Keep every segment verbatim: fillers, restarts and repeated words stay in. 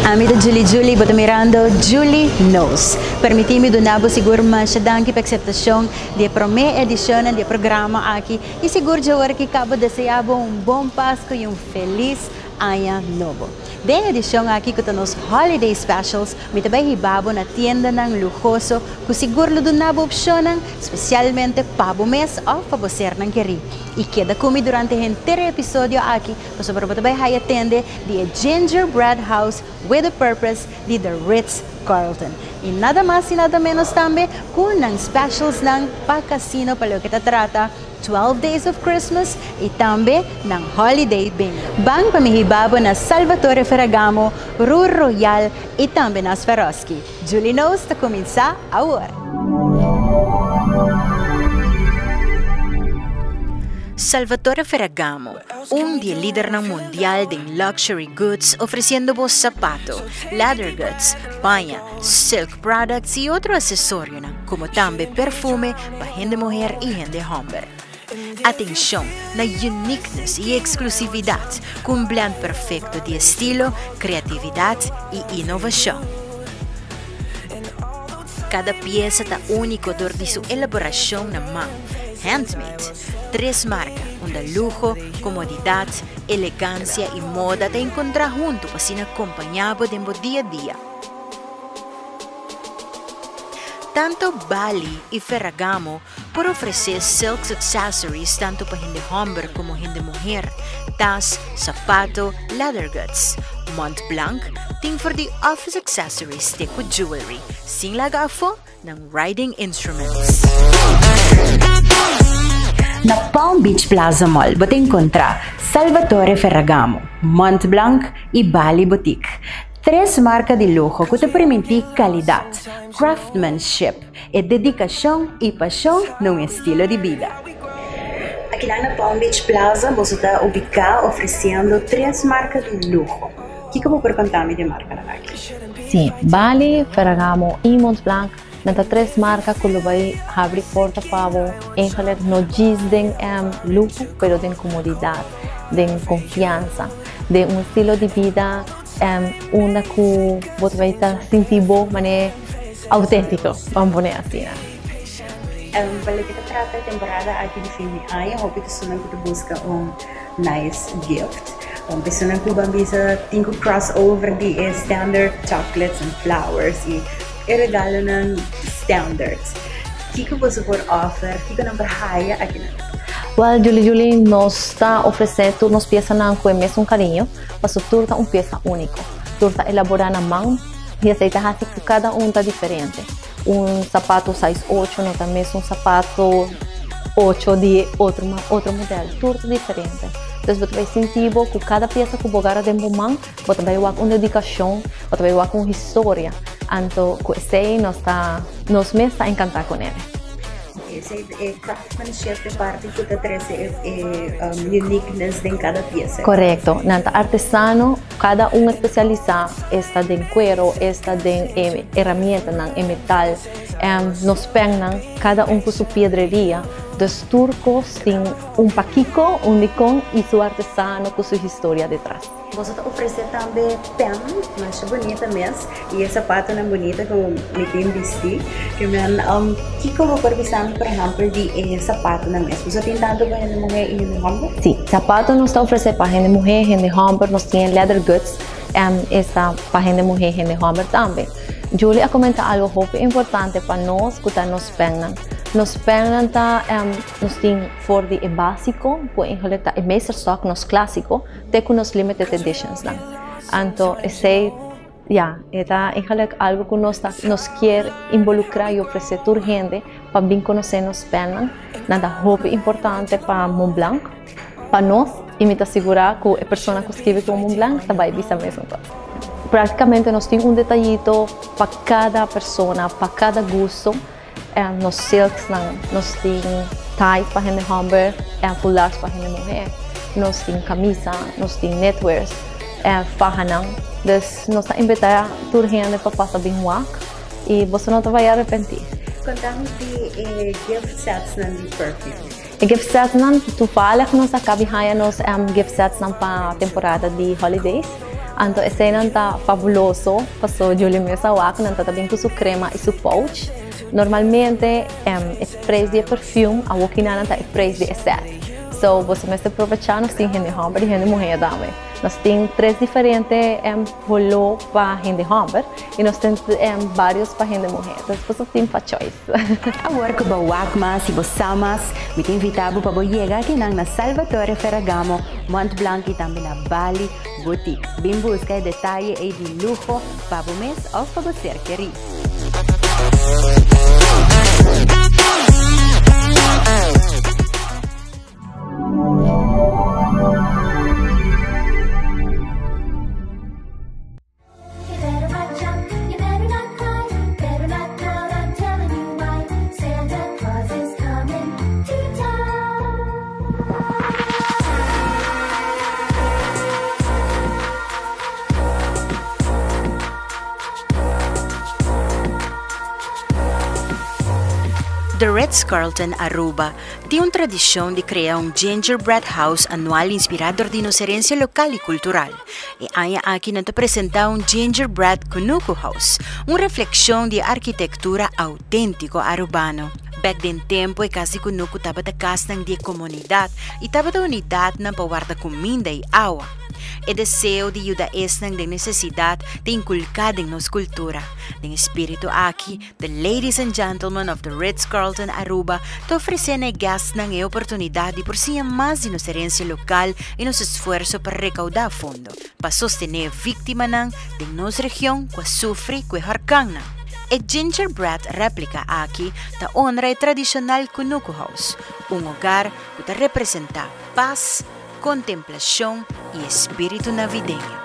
Ami do Julie Julie, bota mirando Julie Knows. Permitimi do nabo siguro masyadang ki acceptação de prome edição de programa aqui e seguro jawar que cabo desejabo um bom Pasko e um feliz Ano Novo. Den edição aqui com os holiday specials, mitabay hibabo na tienda ng lujoso, ku siguro do nabo opsyonan, especialmente pabo mes o paboser ng keri. E queda kumi durante o entero episódio aqui, paso para mitabay hay atende the Gingerbread House with a Purpose de The Ritz-Carlton. E nada mais e nada menos também com ng specials ng pa-casino palo kita trata, twelve Days of Christmas e também ng Holiday Bingo. Bang pamihibabo na Salvatore Ferragamo, Rue Royal e também na Swarovski. Julie Knows ta comienza agora. Salvatore Ferragamo, un dia líder ng mundial de luxury goods, ofreciendo vos zapato, leather goods, paña, silk products y otro accesorio, como también perfume para gente mujer y gente hombre. Atención na uniqueness y exclusividad, con un blend perfecto de estilo, creatividad y innovación. Cada pieza está único por su elaboración na mano, handmade. Tres marcas, donde lujo, comodidad, elegancia y moda te encuentran junto para ser acompañado de día a día. Tanto Bali y Ferragamo por ofrecer silk accessories tanto para gente hombre como gente mujer, tas, zapato, leather goods. Montblanc ting for the office accessories teco jewelry, sin lagafo ng riding instruments. Na Palm Beach Plaza Mall, bota encontrar Salvatore Ferragamo, Montblanc e Bali Boutique. Tres marcas de lujo que te permitem qualidade, craftsmanship e dedicação e paixão num estilo de vida. Aqui lá na Palm Beach Plaza, você está ubicado oferecendo três marcas de luxo. O que eu vou contar-me de marca aqui? Sim, Bali, Ferragamo e Montblanc. Nanta três marcas que vai abrir porta para encontrar não diz de um, luxo, mas de comodidade, de confiança, de um estilo de vida um, onde que você vai estar sentindo maneira autêntico, vamos dizer assim. Um, Bali kita trata a temporada aqui de fim de ano, hope que você busca um nice gift. Um, pessoa que bambisa tem que crossover de standard chocolates and flowers e e regalo ng standards. Kiko po support offer, kiko nang barhaya aqui na. Well, Julie Julie nos está oferecendo nos piezas na com mesmo carinho, para su turta um pieza único. Turta elaborada na mão e aceita assim que cada um tá diferente. Um sapato size ocho, não também um sapato ocho de outro outro modelo, turta diferente. Então você vai sentir que cada peça que você tem na mão, você vai ter uma dedicação, você vai ter uma história. Então, esse nos está, nos me está encantado com ele. Esse é craftsmanship de parte que te traz um, uniqueness de cada peça. Correto. Nanta artesano, cada um especializado está de cuero, está de eh, herramienta, em metal, um, nos pegan cada um com sua pedreria. Dos turcos têm um paquico único e seu artesano com sua história detrás. Você oferece também pen, mas bonita mesmo, e esse sapato não bonita como me tem vestido. Que man, um, que como por exemplo, por exemplo, de eh, sapato na mesmo. Você tem tanto para gente mulher e gente homem? Sim, sapato nós está oferecendo para gente mulher, gente homem, nós temos leather goods, um, essa para gente mulher, gente homem também. Julia comenta algo muito importante para nós, que nos pegan. Nos pegan tá, um, nos tem for de é básico, por exemplo, é Meisterstock, nos clássico, tem com nos limited editions lá. Então, esse, já, é algo que nós tá, nos quer involucrar e oferecer a gente para bem conhecer nos pegan. Nada muito importante para Montblanc, para nós, e me assegurar que a pessoa que escreve com Montblanc também vai ver a mesma coisa. Praticamente nós temos um detalhito para cada pessoa, para cada gosto. É, nos silks, nós temos ties para gente homem, é, fulars para gente mulher, nós temos camisa, nós temos netwears, é, faja. Então, nós estamos invitando a gente para passar bem walk e você não vai arrepender. Contamos de eh, gift sets de perfume. E gift sets, tu fala que nós acabamos de nos um, gift sets para a temporada de holidays. Anto esse não tá fabuloso, passou Julie Mesa wak não tá também com sua crema e seu pouch. Normalmente um, o preço de perfume a waki não tá o preço de set. So você me está aproveitando nós tem gente homem e gente mulher também. Nós temos três diferentes um, rolos para gente homem e nós temos um, vários para gente mulher. Então você tem para choice. Agora que o Wagma, se você amas, me te invitamos para chegar aqui na Salvatore Ferragamo, Mont Blanc e também na Bali Boutique. Bem busca detalhes e de luxo para o mês ou para você querer. The Ritz-Carlton Aruba tem uma tradição de criar um gingerbread house anual inspirado de nossa herência local e cultural. E aí aqui nos apresenta um gingerbread Kunuku House, uma reflexão de arquitetura autêntico arubano. Back then tempo e casa Kunuku estava da casa de comunidade e estava da unidade na guarda comida e água. O desejo de ajudar esta de necessidade de inculcar em nossa cultura. O espírito aqui, the ladies and gentlemen of the Ritz-Carlton Aruba, te oferecendo a gastos a oportunidade por si mais de nossa herência local e nosso esforço para recaudar fundo, para sostener a vítima de nossa região que sofre com a huracán. A gingerbread réplica aqui da honra tradicional Kunuku House, um lugar que representa paz, contemplação e espírito navideño.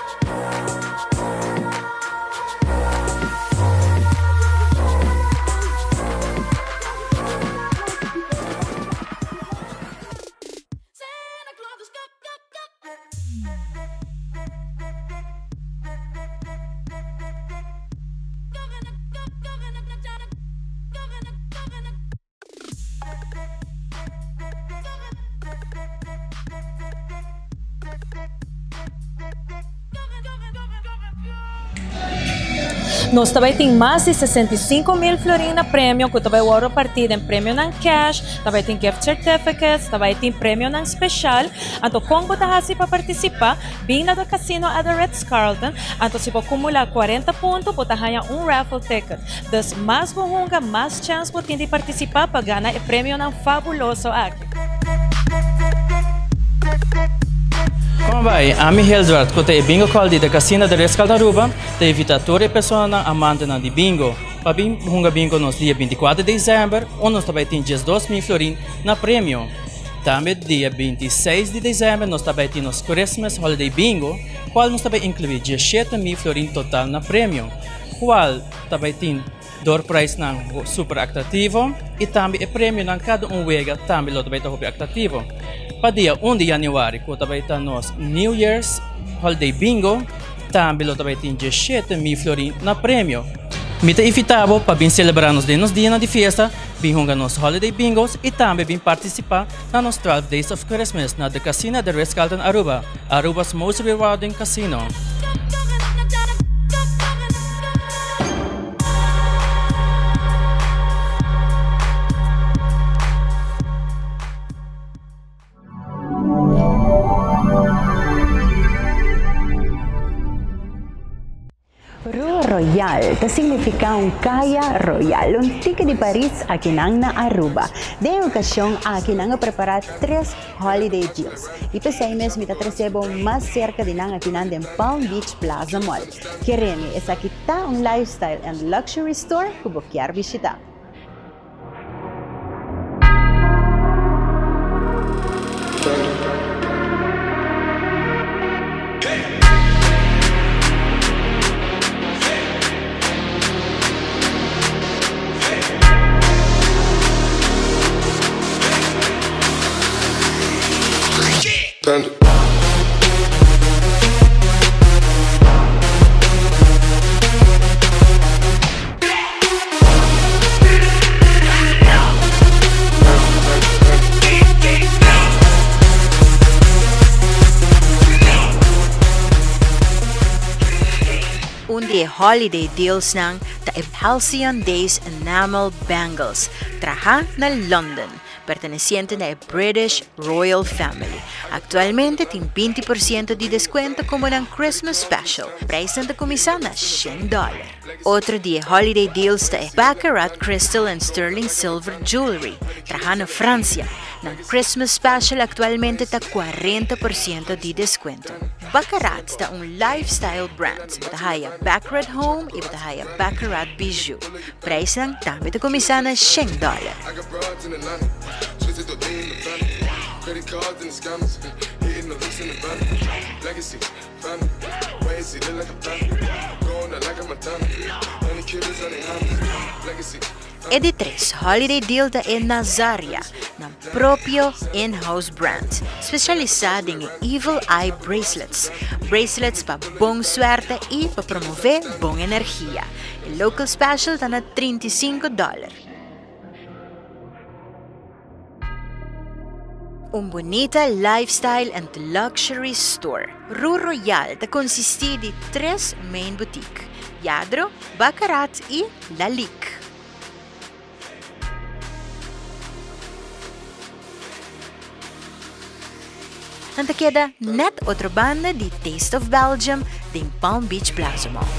Nós também temos mais de sessenta e cinco mil florins na prêmio, que também o partido em prêmio em cash, também tem gift certificates, também tem prêmio em especial. Então, como você está para participar, bem na do casino at the Ritz-Carlton, então se você acumular quarenta pontos, você ganha um raffle ticket. Dus mais bonga, mais chance você tem de participar para ganhar o prêmio não fabuloso aqui. Como vai? Ami Hildred, que é bingo call da Casino de Ritz-Carlton Aruba, te invita todas as pessoas amante de bingo. Para bingo bingo nos dia vinte e quatro de dezembro, onde nós também temos dois mil florins na prêmio. Também dia vinte e seis de dezembro, nós também temos Christmas Holiday Bingo, qual nós também inclui dezessete mil florins total na prêmio, qual também tem door price ng super atrativo e também o prêmio ng cada um wega também lo também tá atrativo. Para dia um de januário, que também tá nos New Year's Holiday Bingo, também lo também tem dezessete mil florins na prêmio. Mita invitado para vir celebrar nos dias de festa, vir jogar nos Holiday Bingos e também vir participar na nos twelve Days of Christmas na The Casino de Ritz-Carlton Aruba, Aruba's most rewarding casino. Royal, que significa um caia royal, um ticket de Paris aqui na Aruba. De ocasião, aqui nang preparar três holiday deals. E pensei mesmo que recebo mais cerca de nang aqui nang Palm Beach Plaza Mall. Quereme, essa aqui tá um lifestyle and luxury store que você quer visitar. di holiday deals ng ta Halcyon Days Enamel Bangles, traha na London, perteneciente na British Royal Family. Actualmente, tem twenty percent de descuento como ng Christmas Special. Price na kumisa na one hundred dollars. Otro dia holiday deals ta Baccarat Crystal and Sterling Silver Jewelry, traha na Francia. Ng Christmas Special actualmente ta forty percent de descuento. Baccarat ta un lifestyle brand. Batahaya Baccarat Home i Batahaya Baccarat Bijou. Price ng tamit ta kumisa na one hundred dollars. Credit cards and scams, hitting the hooks in the van. Legacy, family, ways it look like a plan. Going out like a Montana, honey killers on their hands. Legacy. Edi tres, holiday deal da en Nazaria, ng propio in-house brand, specializado em Evil Eye Bracelets. Bracelets pa bong suerte e pa promover bong energia. El local special ta na thirty-five dollars. Un bonita lifestyle and luxury store. Rue Royal ta consisti di tres main boutique, Lladró, Baccarat e Lalique. Nanta queda net outra banda de Taste of Belgium em Palm Beach Plaza Mall.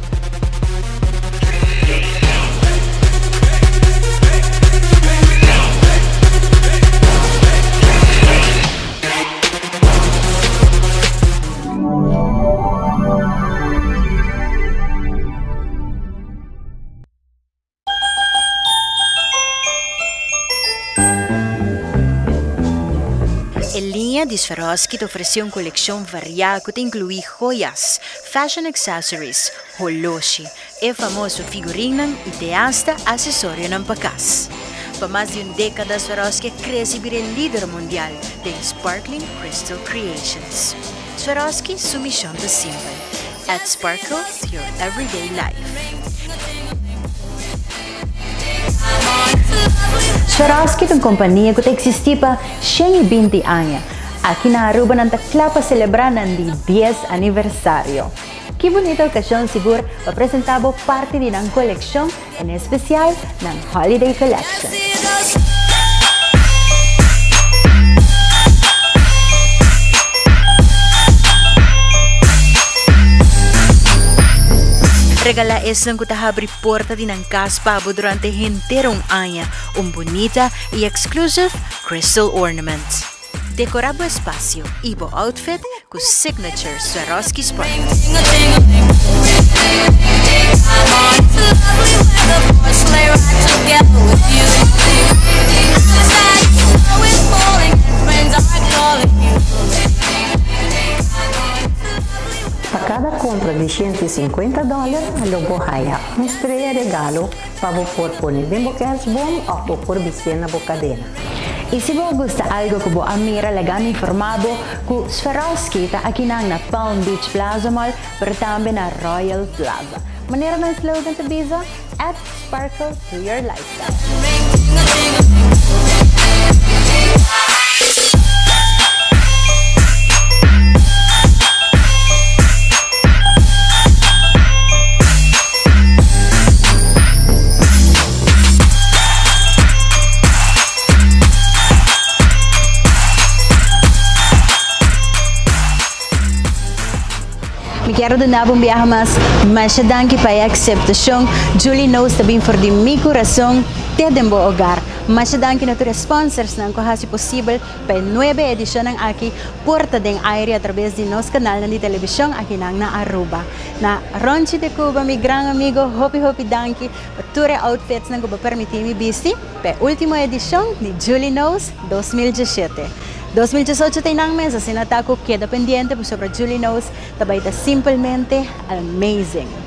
El linha de Swarovski te ofereceu uma coleção variada que inclui joias, fashion accessories, relógio e famoso figurino e te hasta acessório ng pacas. Para mais de uma década, Swarovski cresce e vira líder mundial de Sparkling Crystal Creations. Swarovski, sua missão é simples: add sparkle to your everyday life. Swarovski é uma companhia que existe há cento e vinte anos. Aqui na Aruba, nanta para celebrar o décimo aniversário. Que bonita ocasião, seguro, para apresentar parte de uma coleção, em especial, na Holiday Collection. Regala essa que abre porta de nan casa pabo durante inteiro um ano, um bonita e exclusive crystal ornament. Decora o espaço e o outfit com signature Swarovski Sparkle. Para cada compra de cento e cinquenta dólares, logo haya um estreia regalo para você pôr dentro do bom ou por vestir na bocadena. E se você gosta de algo que você mira legal informado, com Swarovski está aqui na Palm Beach Plaza Mall, mas também na Royal Plaza. Maneira ng slogan sa Biza, add sparkle to your lifestyle. Quero de nabo biyahe mas masyadang kipaya akseptasyon. Julie knows tabing for di mi corazón te dembo hogar. Masyadang kinatura sponsors ng kuhasi posible pa nueve edisyon ng aki porta deng aire a través de nos kanal na di telebisyon aki nang na Aruba. Na Ronchi de Cuba, mi gran amigo, hopi hopi danki, pature outfits ng kuba permiti mi bisti pa ultimo edisyon ni Julie knows twenty seventeen. twenty eighteen tayo nang mesa, sinatako queda pendiente po sobre Julie knows, tabay ta simplemente amazing.